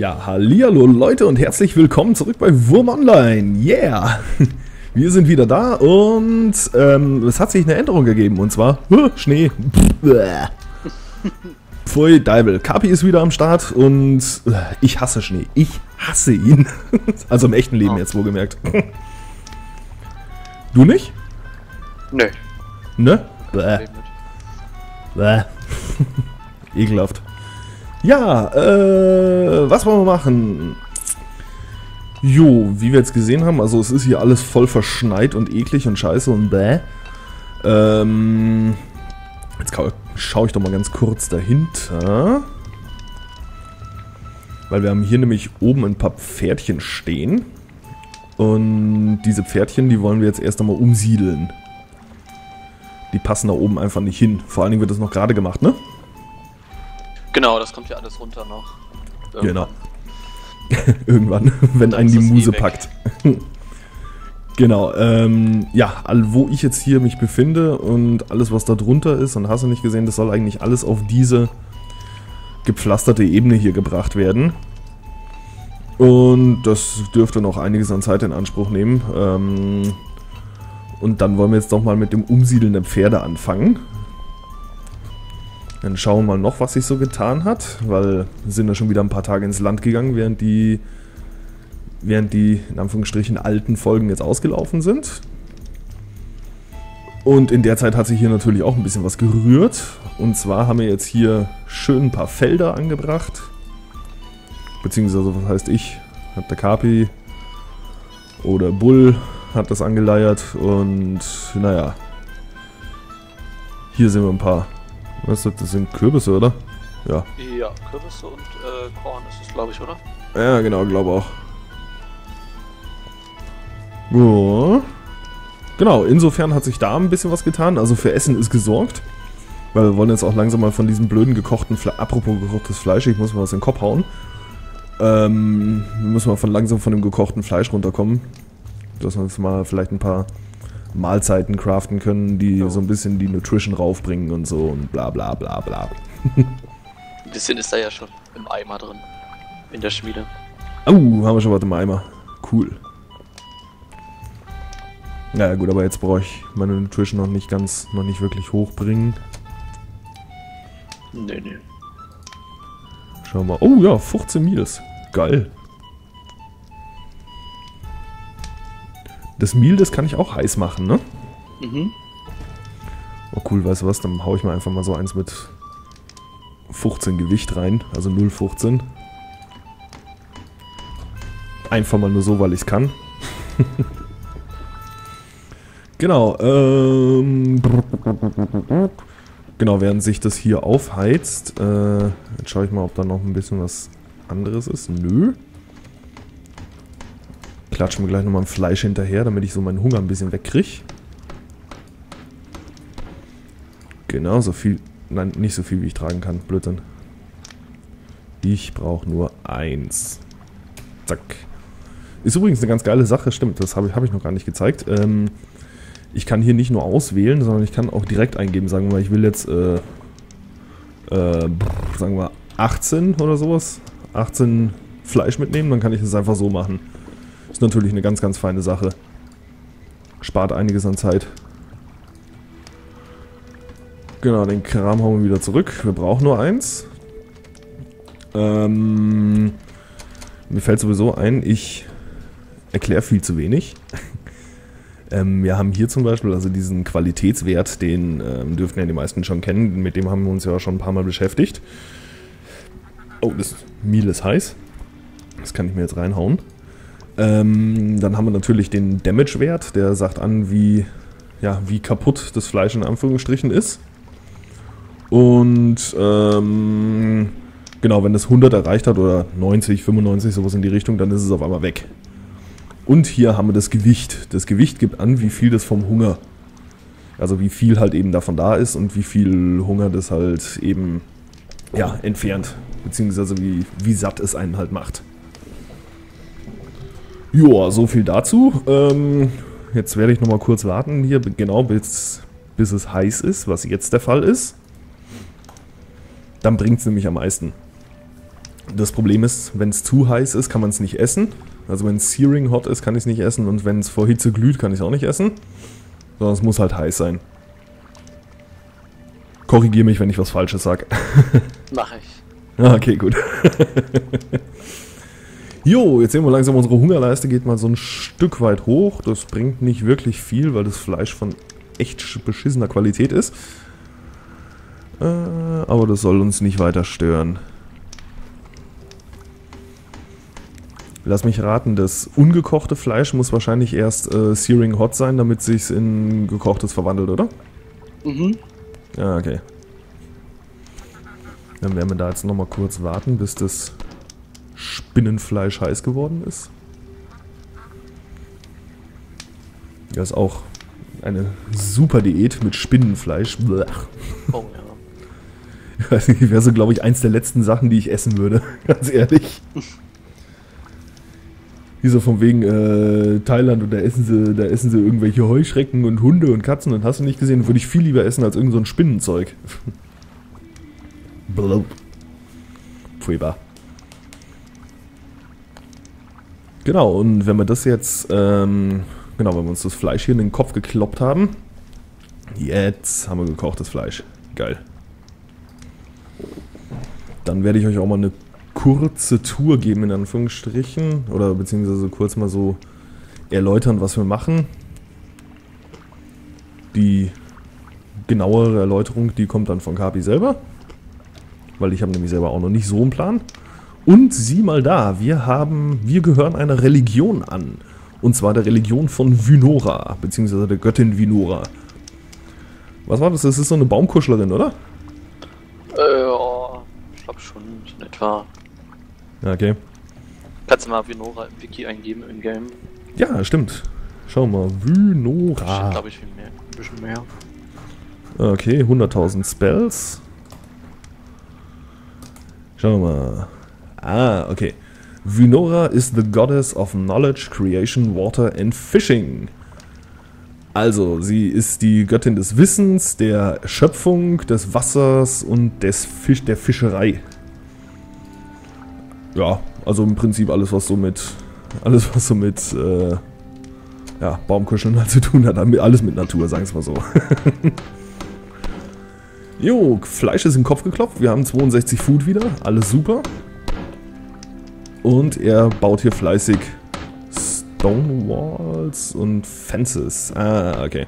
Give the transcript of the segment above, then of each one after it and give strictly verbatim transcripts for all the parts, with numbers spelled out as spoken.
Ja, hallihallo Leute und herzlich willkommen zurück bei Wurm Online. Yeah! Wir sind wieder da und ähm, es hat sich eine Änderung gegeben und zwar uh, Schnee. Pfui, Deibel. Kapi ist wieder am Start und uh, ich hasse Schnee. Ich hasse ihn. Also im echten Leben jetzt wohlgemerkt. Du nicht? Nö. Ne? Bäh. Bäh. Ekelhaft. Ja, äh, was wollen wir machen? Jo, wie wir jetzt gesehen haben, also es ist hier alles voll verschneit und eklig und scheiße und bäh. Ähm, jetzt schaue ich doch mal ganz kurz dahinter. Weil wir haben hier nämlich oben ein paar Pferdchen stehen. Und diese Pferdchen, die wollen wir jetzt erst einmal umsiedeln. Die passen da oben einfach nicht hin. Vor allen Dingen wird das noch gerade gemacht, ne? Genau, das kommt ja alles runter noch. Irgendwann. Genau. Irgendwann, wenn einen die Muse eh packt. Genau, ähm, ja, wo ich jetzt hier mich befinde und alles, was da drunter ist, und hast du nicht gesehen, das soll eigentlich alles auf diese gepflasterte Ebene hier gebracht werden. Und das dürfte noch einiges an Zeit in Anspruch nehmen. Ähm, und dann wollen wir jetzt doch mal mit dem Umsiedeln der Pferde anfangen. Dann schauen wir mal noch, was sich so getan hat, weil wir sind ja schon wieder ein paar Tage ins Land gegangen, während die, während die in Anführungsstrichen alten Folgen jetzt ausgelaufen sind. Und in der Zeit hat sich hier natürlich auch ein bisschen was gerührt. Und zwar haben wir jetzt hier schön ein paar Felder angebracht. Beziehungsweise, was heißt ich, hat der Kapi oder Bull hat das angeleiert. Und naja, hier sind wir ein paar... Was ist das? Das sind Kürbisse, oder? Ja. Ja, Kürbisse und äh, Korn ist es, glaube ich, oder? Ja, genau, glaube auch. Ja. Genau, insofern hat sich da ein bisschen was getan. Also für Essen ist gesorgt. Weil wir wollen jetzt auch langsam mal von diesem blöden gekochten Fleisch... Apropos gekochtes Fleisch, ich muss mal was in den Kopf hauen. Ähm, wir müssen mal von langsam von dem gekochten Fleisch runterkommen. Dass wir uns mal vielleicht ein paar... Mahlzeiten craften können, die ja so ein bisschen die Nutrition raufbringen und so und bla bla bla bla. Ein bisschen ist da ja schon im Eimer drin. In der Schmiede. Oh, haben wir schon was im Eimer. Cool. Naja gut, aber jetzt brauche ich meine Nutrition noch nicht ganz, noch nicht wirklich hochbringen. Nee, nee. Schauen wir mal. Oh ja, fünfzehn Meals. Geil. Das Meal, das kann ich auch heiß machen, ne? Mhm. Oh cool, weißt du was, dann hau ich mal einfach mal so eins mit fünfzehn Gewicht rein, also null Komma fünfzehn. Einfach mal nur so, weil ich es kann. Genau, ähm... Genau, während sich das hier aufheizt, äh, jetzt schaue ich mal, ob da noch ein bisschen was anderes ist. Nö. Klatschen wir gleich nochmal ein Fleisch hinterher, damit ich so meinen Hunger ein bisschen wegkriege. Genau, so viel... Nein, nicht so viel, wie ich tragen kann. Blödsinn. Ich brauche nur eins. Zack. Ist übrigens eine ganz geile Sache, stimmt, das habe ich, hab ich noch gar nicht gezeigt. Ähm, ich kann hier nicht nur auswählen, sondern ich kann auch direkt eingeben. Sagen wir mal, ich will jetzt, äh, äh, sagen wir achtzehn oder sowas. achtzehn Fleisch mitnehmen, dann kann ich das einfach so machen. Ist natürlich eine ganz, ganz feine Sache. Spart einiges an Zeit. Genau, den Kram hauen wir wieder zurück. Wir brauchen nur eins. Ähm, mir fällt sowieso ein, ich erkläre viel zu wenig. ähm, wir haben hier zum Beispiel also diesen Qualitätswert, den ähm, dürften ja die meisten schon kennen. Mit dem haben wir uns ja schon ein paar Mal beschäftigt. Oh, das Meal ist heiß. Das kann ich mir jetzt reinhauen. Ähm, dann haben wir natürlich den Damage-Wert, der sagt an, wie, ja, wie kaputt das Fleisch in Anführungsstrichen ist. Und ähm, genau, wenn das hundert erreicht hat oder neunzig, fünfundneunzig, sowas in die Richtung, dann ist es auf einmal weg. Und hier haben wir das Gewicht. Das Gewicht gibt an, wie viel das vom Hunger, also wie viel halt eben davon da ist und wie viel Hunger das halt eben, ja, entfernt. Beziehungsweise wie, wie satt es einen halt macht. Joa, so viel dazu. Ähm, jetzt werde ich nochmal kurz warten hier, genau bis, bis es heiß ist, was jetzt der Fall ist. Dann bringt es nämlich am meisten. Das Problem ist, wenn es zu heiß ist, kann man es nicht essen. Also wenn es searing hot ist, kann ich es nicht essen. Und wenn es vor Hitze glüht, kann ich es auch nicht essen. Sondern es muss halt heiß sein. Korrigiere mich, wenn ich was Falsches sage. Mach ich. Ah, okay, gut. Jo, jetzt sehen wir langsam, unsere Hungerleiste geht mal so ein Stück weit hoch. Das bringt nicht wirklich viel, weil das Fleisch von echt beschissener Qualität ist. Äh, aber das soll uns nicht weiter stören. Lass mich raten, das ungekochte Fleisch muss wahrscheinlich erst äh, searing hot sein, damit es sich in gekochtes verwandelt, oder? Mhm. Ja, okay. Dann werden wir da jetzt nochmal kurz warten, bis das Spinnenfleisch heiß geworden ist. Das ist auch eine super Diät mit Spinnenfleisch. Blech. Oh ja. Ich weiß nicht, wäre so, glaube ich, eins der letzten Sachen, die ich essen würde. Ganz ehrlich. Dieser von wegen äh, Thailand und da essen sie, da essen sie irgendwelche Heuschrecken und Hunde und Katzen und hast du nicht gesehen, würde ich viel lieber essen als irgend so ein Spinnenzeug. Blub. Furchtbar. Genau, und wenn wir das jetzt, ähm, genau, wenn wir uns das Fleisch hier in den Kopf gekloppt haben, jetzt haben wir gekochtes Fleisch. Geil. Dann werde ich euch auch mal eine kurze Tour geben, in Anführungsstrichen, oder beziehungsweise kurz mal so erläutern, was wir machen. Die genauere Erläuterung, die kommt dann von Kapi selber, weil ich habe nämlich selber auch noch nicht so einen Plan. Und sieh mal da, wir haben, wir gehören einer Religion an. Und zwar der Religion von Vynora, beziehungsweise der Göttin Vynora. Was war das? Das ist so eine Baumkuschlerin, oder? Äh, ja, ich glaube schon, in etwa. Okay. Kannst du mal Vynora im Wiki eingeben, im Game? Ja, stimmt. Schau mal, Vynora. glaube ich, viel mehr, ein bisschen mehr. Okay, hunderttausend Spells. Schauen wir mal. Ah, okay. Vynora is the goddess of knowledge, creation, water and fishing. Also, sie ist die Göttin des Wissens, der Schöpfung, des Wassers und des Fisch, der Fischerei. Ja, also im Prinzip alles, was so mit, alles, was so mit, äh, ja, Baumkuscheln halt zu tun hat, alles mit Natur, sagen wir mal so. Jo, Fleisch ist in den Kopf geklopft, wir haben zweiundsechzig Food wieder, alles super. Und er baut hier fleißig Stone Walls und Fences. Ah, okay.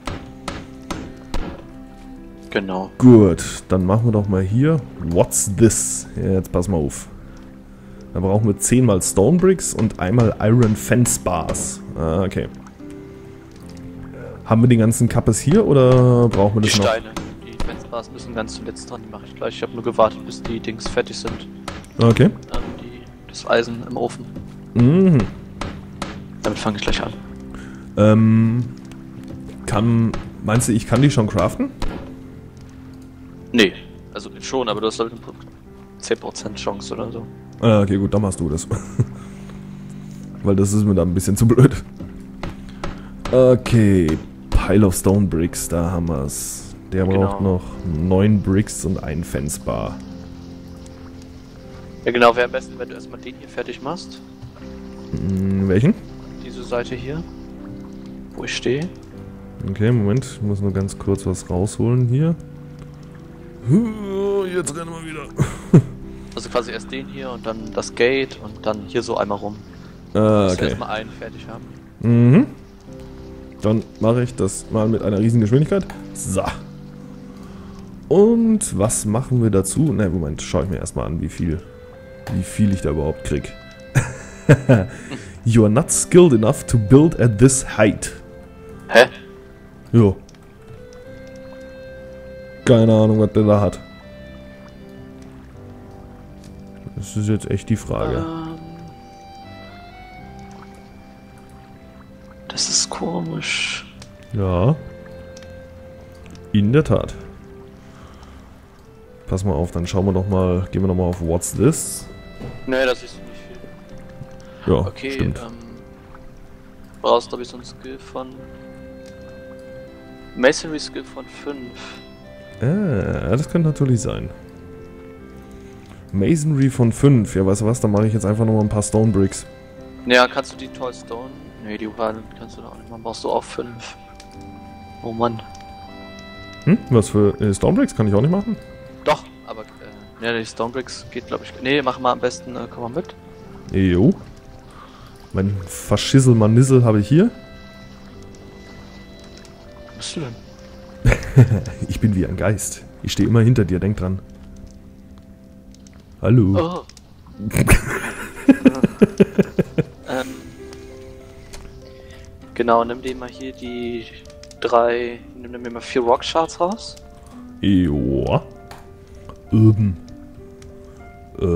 Genau. Gut, dann machen wir doch mal hier. What's this? Ja, jetzt pass mal auf. Da brauchen wir zehnmal Stone Bricks und einmal Iron Fence Bars. Ah, okay. Haben wir den ganzen Kappes hier oder brauchen wir das die noch? Steine, die Fence Bars müssen ganz zuletzt dran, die mache ich gleich. Ich habe nur gewartet, bis die Dings fertig sind. Okay. Ähm, die, das Eisen im Ofen. Mhm. Damit fange ich gleich an. Ähm, kann, meinst du, ich kann die schon craften? Nee, also schon, aber du hast halt zehn Prozent Chance oder so. Ah, okay, gut, dann machst du das. Weil das ist mir da ein bisschen zu blöd. Okay, Pile of Stone Bricks, da haben wir es. Der Genau. braucht noch neun Bricks und ein Fence Bar. Ja genau, wäre am besten, wenn du erstmal den hier fertig machst. Hm, welchen? Diese Seite hier, wo ich stehe. Okay, Moment, ich muss nur ganz kurz was rausholen hier. Jetzt rennen wir wieder. Also quasi erst den hier und dann das Gate und dann hier so einmal rum. Ah, Dass wir okay. erstmal einen fertig haben. Mhm. Dann mache ich das mal mit einer riesigen Geschwindigkeit. So. Und was machen wir dazu? Ne, Moment, schaue ich mir erstmal an, wie viel, wie viel ich da überhaupt krieg. You are not skilled enough to build at this height. Hä? Jo. Keine Ahnung, was der da hat. Das ist jetzt echt die Frage. Ähm, das ist komisch. Ja. In der Tat. Pass mal auf, dann schauen wir doch mal, gehen wir noch mal auf What's This? Nee, das ist nicht viel. Ja, Okay, stimmt. ähm. Brauchst glaube ich so ein Skill von. Masonry Skill von fünf. Ah, das könnte natürlich sein. Masonry von fünf. Ja, weißt du was? Dann mache ich jetzt einfach nochmal ein paar Stone Bricks. Ja, kannst du die Toy Stone? Ne, die Uran kannst du da auch nicht. Man brauchst du auch fünf. Oh Mann. Hm? Was für äh, Stone Bricks kann ich auch nicht machen? Doch, aber äh, ja, die Stone Bricks geht glaube ich. Ne, mach mal am besten, äh, komm mal mit. Jo. Mein Faschissel-Manissel habe ich hier. Wo bist du denn? Ich bin wie ein Geist. Ich stehe immer hinter dir, denk dran. Hallo. Oh. ähm, genau, nimm dir mal hier die drei, nimm dir mal vier Rock Shards raus. Ja. Oben. Äh,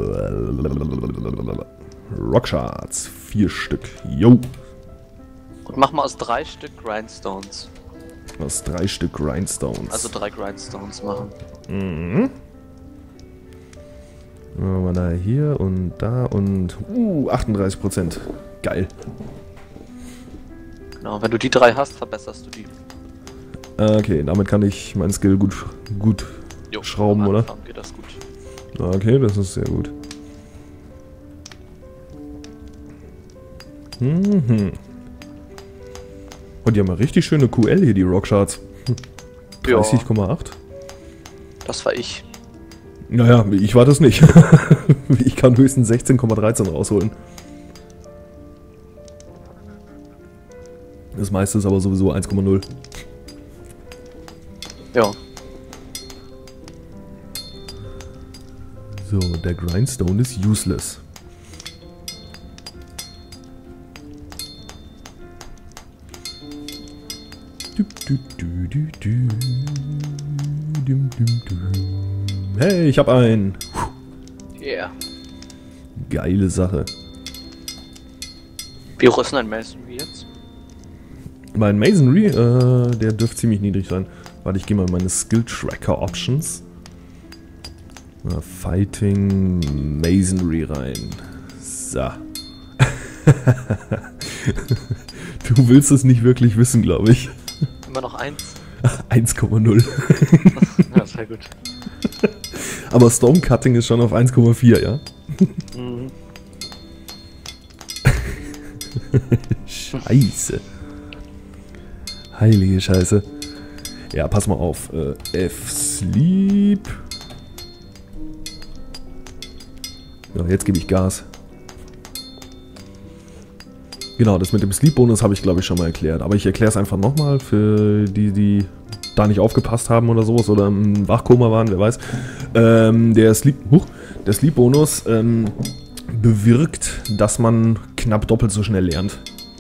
Rockshards. Vier Stück. Jo. Und mach mal aus drei Stück Grindstones. Aus drei Stück Grindstones. Also drei Grindstones machen. Mhm. Machen wir da hier und da und... Uh, achtunddreißig Prozent. Geil. Genau, wenn du die drei hast, verbesserst du die. Okay, damit kann ich meinen Skill gut, gut Jo, schrauben, am oder? Anfang geht das gut. Okay, das ist sehr gut. Mhm. Und die haben ja richtig schöne Q L hier, die Rockshards. dreißig Komma acht. Das war ich. Naja, ich war das nicht. Ich kann höchstens sechzehn Komma dreizehn rausholen. Das meiste ist aber sowieso eins Komma null. Ja. So, der Grindstone ist useless. Du, du, du, du, du. Dum, dum, dum. Hey, ich hab einen. Yeah. Geile Sache. Wie hoch ist denn ein Masonry jetzt? Mein Masonry, äh, der dürfte ziemlich niedrig sein. Warte, ich gehe mal in meine Skill Tracker Options. Na, Fighting Masonry rein. So. Du willst es nicht wirklich wissen, glaube ich. Immer noch eins. eins Komma null. Ja, sehr gut. Aber Stonecutting ist schon auf eins Komma vier, ja? Mhm. Scheiße. Heilige Scheiße. Ja, pass mal auf. Äh, F-Sleep. Ja, jetzt gebe ich Gas. Genau, das mit dem Sleep-Bonus habe ich, glaube ich, schon mal erklärt. Aber ich erkläre es einfach nochmal für die, die da nicht aufgepasst haben oder sowas oder im Wachkoma waren, wer weiß. Ähm, der Sleep, huch, der Sleep-Bonus ähm, bewirkt, dass man knapp doppelt so schnell lernt.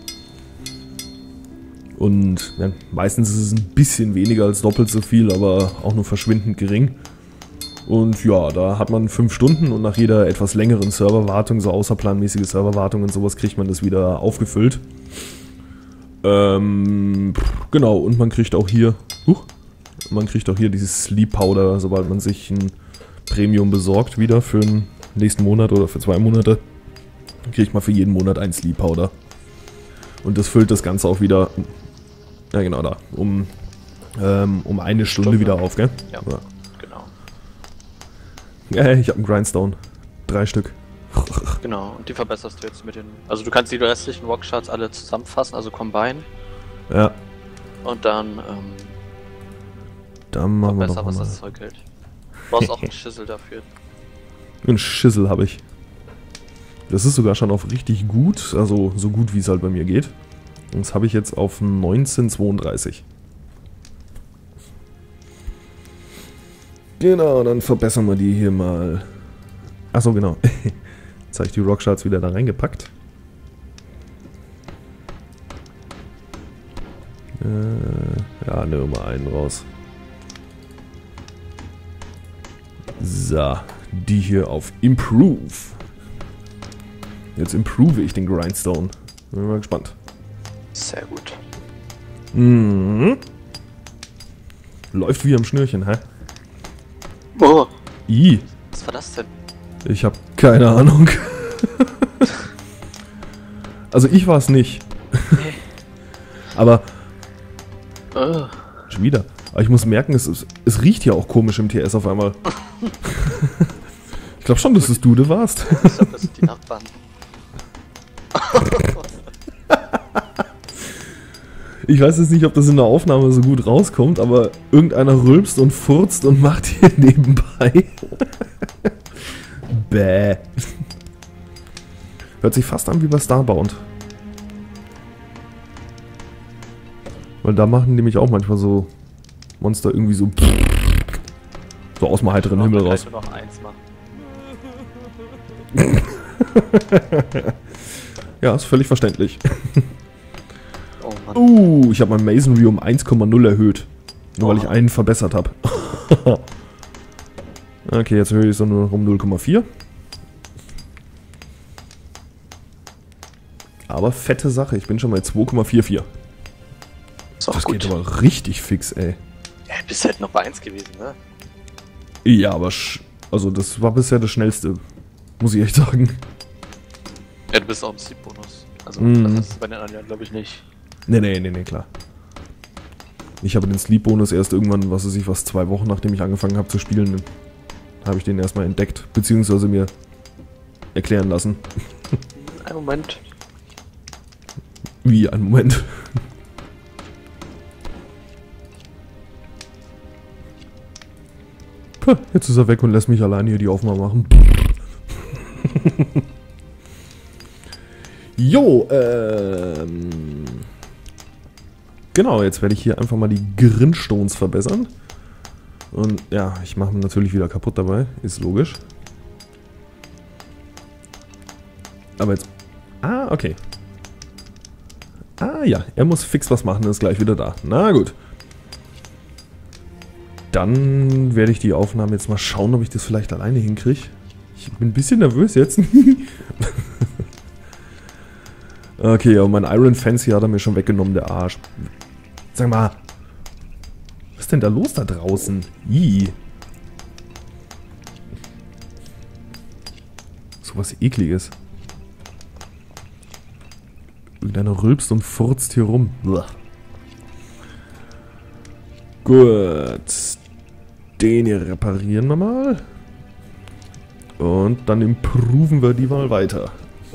Und ja, meistens ist es ein bisschen weniger als doppelt so viel, aber auch nur verschwindend gering. Und ja, da hat man fünf Stunden und nach jeder etwas längeren Serverwartung, so außerplanmäßige Serverwartung und sowas, kriegt man das wieder aufgefüllt. Ähm, genau, und man kriegt auch hier, huch, man kriegt auch hier dieses Sleep Powder, sobald man sich ein Premium besorgt wieder für den nächsten Monat oder für zwei Monate, kriegt man für jeden Monat ein Sleep Powder. Und das füllt das Ganze auch wieder, ja genau da, um, ähm, um eine Stunde, Stunde wieder auf, gell? Ja, ja. Genau. Ja, ich habe einen Grindstone. Drei Stück. Genau, und die verbesserst du jetzt mit den... Also du kannst die restlichen Rockshards alle zusammenfassen, also combine. Ja. Und dann, ähm... Dann machen wir verbessern, doch was mal. das Zeug hält. Du brauchst auch einen Schissel dafür. Einen Schissel habe ich. Das ist sogar schon auf richtig gut, also so gut wie es halt bei mir geht. Und das habe ich jetzt auf neunzehnhundertzweiunddreißig. Genau, dann verbessern wir die hier mal. Achso, genau. Jetzt habe ich die Rockshards wieder da reingepackt. Äh, ja, nehmen wir mal einen raus. So, die hier auf Improve. Jetzt improve ich den Grindstone. Bin mal gespannt. Sehr gut. Mhm. Läuft wie am Schnürchen, hä? Oh, I. was war das denn? Ich habe keine Ahnung. Also ich war es nicht. Nee. Aber Oh. schon wieder. Aber ich muss merken, es, ist, es riecht ja auch komisch im T S auf einmal. Ich glaube schon, dass es du da warst. Ich glaube, das sind die Nachbarn. Ich weiß jetzt nicht, ob das in der Aufnahme so gut rauskommt, aber irgendeiner rülpst und furzt und macht hier nebenbei. Bäh. Hört sich fast an wie bei Starbound. Weil da machen die mich auch manchmal so Monster irgendwie so so aus dem heiteren Himmel raus. Nur noch eins machen. Ja, ist völlig verständlich. Oh Mann. Uh, ich habe mein Masonry um eins Komma null erhöht. Nur weil ich einen verbessert habe. Okay, jetzt höre ich es nur noch um null Komma vier. Aber fette Sache, ich bin schon bei zwei Komma vierundvierzig. Ist auch Das gut. geht aber richtig fix, ey. Ja, du bist halt noch bei eins gewesen, ne? Ja, aber sch also das war bisher das schnellste, muss ich echt sagen. Ja, du bist auch im Sleep-Bonus. Also, Mhm. das ist bei den anderen, glaube ich, nicht. Nee, nee, nee, nee, klar. Ich habe den Sleep-Bonus erst irgendwann, was weiß ich, was zwei Wochen nachdem ich angefangen habe zu spielen, habe ich den erstmal entdeckt, beziehungsweise mir erklären lassen. Ein Moment. Wie, ein Moment. Puh, jetzt ist er weg und lässt mich alleine hier die Aufnahme machen. Jo, ähm... Genau, jetzt werde ich hier einfach mal die Grindstones verbessern. Und ja, ich mache ihn natürlich wieder kaputt dabei, ist logisch. Aber jetzt... Ah, okay. Ah ja, er muss fix was machen, ist gleich wieder da. Na gut. Dann werde ich die Aufnahme jetzt mal schauen, ob ich das vielleicht alleine hinkriege. Ich bin ein bisschen nervös jetzt. Okay, ja, mein Iron Fancy hat er mir schon weggenommen, der Arsch. Sag mal, was ist denn da los da draußen? Ih. So was Ekliges. Irgendeiner rülpst und furzt hier rum. Blah. Gut. Den hier reparieren wir mal. Und dann improven wir die mal weiter.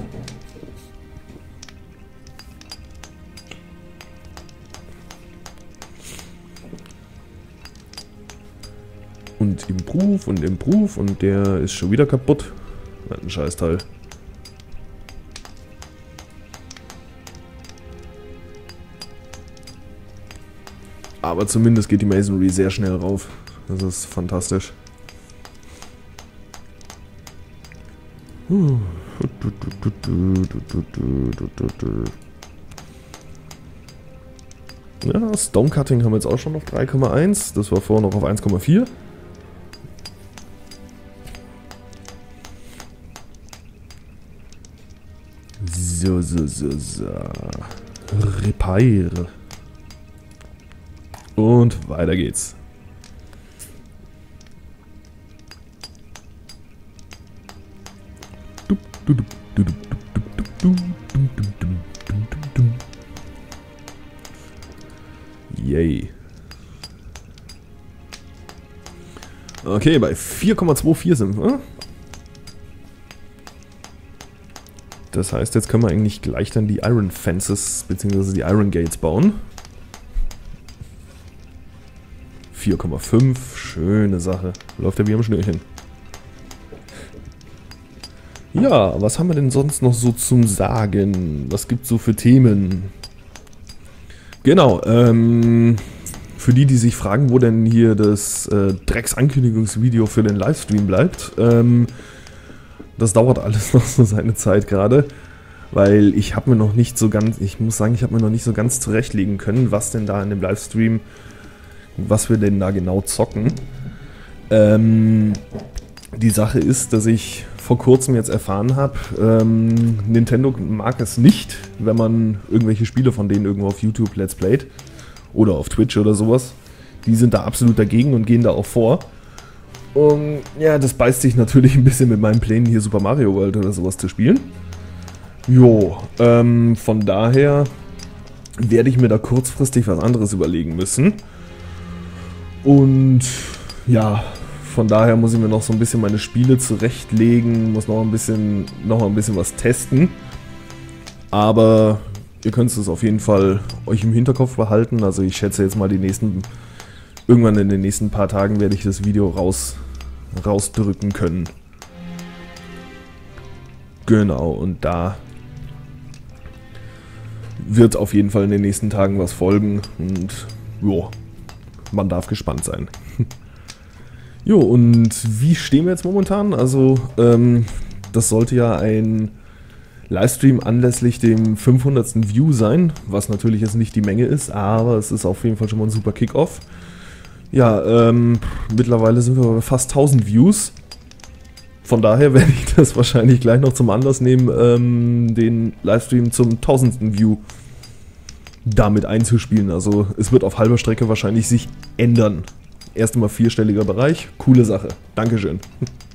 Und improve und improve und der ist schon wieder kaputt. Ein Scheißteil. Aber zumindest geht die Masonry sehr schnell rauf. Das ist fantastisch. Ja, Stonecutting haben wir jetzt auch schon auf drei Komma eins. Das war vorher noch auf eins Komma vier. So, so, so, so. Repair. Und weiter geht's. Yay. Okay, bei vier Komma vierundzwanzig sind wir. Das heißt, jetzt können wir eigentlich gleich dann die Iron Fences bzw. die Iron Gates bauen. vier Komma fünf, schöne Sache. Läuft ja wie am Schnürchen. Ja, was haben wir denn sonst noch so zum Sagen? Was gibt's so für Themen? Genau, ähm, für die, die sich fragen, wo denn hier das äh, Drecks-Ankündigungsvideo für den Livestream bleibt, ähm, das dauert alles noch so seine Zeit gerade, weil ich habe mir noch nicht so ganz, ich muss sagen, ich habe mir noch nicht so ganz zurechtlegen können, was denn da in dem Livestream, was wir denn da genau zocken. Ähm, die Sache ist, dass ich vor kurzem jetzt erfahren habe, ähm, Nintendo mag es nicht, wenn man irgendwelche Spiele von denen irgendwo auf YouTube Let's Playt oder auf Twitch oder sowas. Die sind da absolut dagegen und gehen da auch vor. Und ja, das beißt sich natürlich ein bisschen mit meinen Plänen, hier Super Mario World oder sowas zu spielen. Jo, ähm, von daher werde ich mir da kurzfristig was anderes überlegen müssen. Und ja, von daher muss ich mir noch so ein bisschen meine Spiele zurechtlegen, muss noch ein bisschen, noch ein bisschen was testen. Aber ihr könnt es auf jeden Fall euch im Hinterkopf behalten. Also ich schätze jetzt mal die nächsten, irgendwann in den nächsten paar Tagen werde ich das Video raus, rausdrücken können. Genau, und da wird auf jeden Fall in den nächsten Tagen was folgen und jo, man darf gespannt sein. Jo, und wie stehen wir jetzt momentan? Also, ähm, das sollte ja ein Livestream anlässlich dem fünfhundertsten View sein, was natürlich jetzt nicht die Menge ist, aber es ist auf jeden Fall schon mal ein super Kickoff. Ja, ähm, mittlerweile sind wir bei fast tausend Views. Von daher werde ich das wahrscheinlich gleich noch zum Anlass nehmen, ähm, den Livestream zum tausendsten View damit einzuspielen. Also es wird auf halber Strecke wahrscheinlich sich ändern. Erst einmal vierstelliger Bereich, coole Sache. Dankeschön.